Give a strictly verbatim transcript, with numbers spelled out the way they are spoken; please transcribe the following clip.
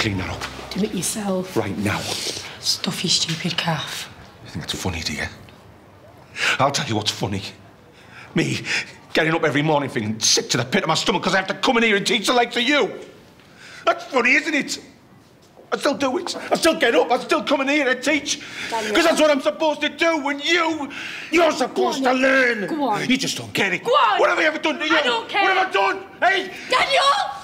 clean that up. Do it yourself. Right now. Stuff, you stupid calf. You think that's funny, do you? I'll tell you what's funny. Me getting up every morning feeling sick to the pit of my stomach because I have to come in here and teach the likes of you. That's funny, isn't it? I still do it. I still get up. I still come in here and teach. Because that's what I'm supposed to do when you... You're supposed to learn. Go on. You just don't get it. Go on. What have I ever done to you? I don't care. What have I done? Hey! Daniel!